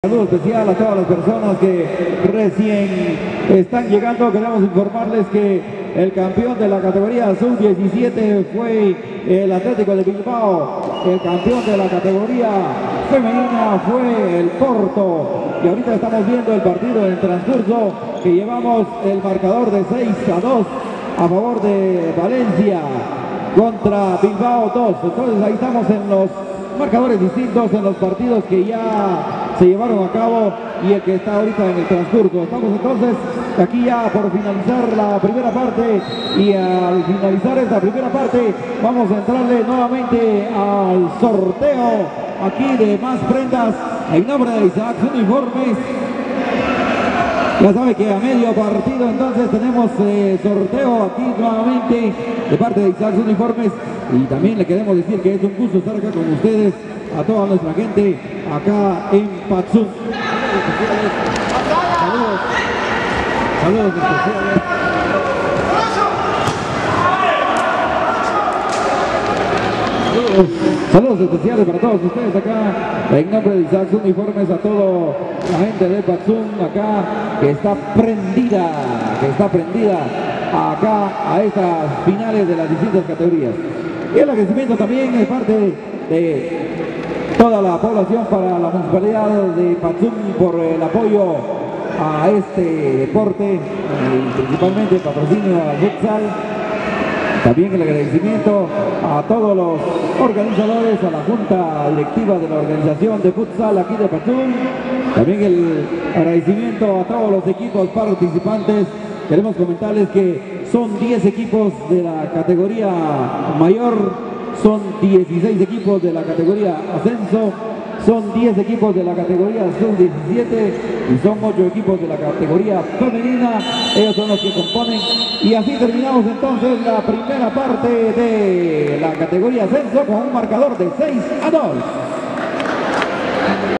Saludo especial a todas las personas que recién están llegando. Queremos informarles que el campeón de la categoría sub-17 fue el Atlético de Bilbao. El campeón de la categoría femenina fue el Porto. Y ahorita estamos viendo el partido en transcurso, que llevamos el marcador de 6-2 a favor de Valencia contra Bilbao 2. Entonces ahí estamos en los marcadores distintos, en los partidos que ya se llevaron a cabo y el que está ahorita en el transcurso. Estamos entonces aquí ya por finalizar la primera parte, y al finalizar esta primera parte vamos a entrarle nuevamente al sorteo aquí de más prendas en nombre de Isaac Uniformes. Ya sabe que a medio partido entonces tenemos sorteo aquí nuevamente de parte de Isaac Uniformes, y también le queremos decir que es un gusto estar acá con ustedes, a toda nuestra gente acá en Patzum. Saludos especiales. Saludos especiales para todos ustedes acá en nombre de Isaac Uniformes, a toda la gente de Patzum acá que está prendida acá a estas finales de las distintas categorías. Y el agradecimiento también de parte de toda la población para la municipalidad de Patzum por el apoyo a este deporte, principalmente el patrocinio al futsal. También el agradecimiento a todos los organizadores, a la junta directiva de la organización de futsal aquí de Patzum. También el agradecimiento a todos los equipos participantes. Queremos comentarles que son 10 equipos de la categoría mayor, son 16 equipos de la categoría ascenso, son 10 equipos de la categoría sub-17 y son 8 equipos de la categoría femenina. Ellos son los que componen. Y así terminamos entonces la primera parte de la categoría ascenso con un marcador de 6-2.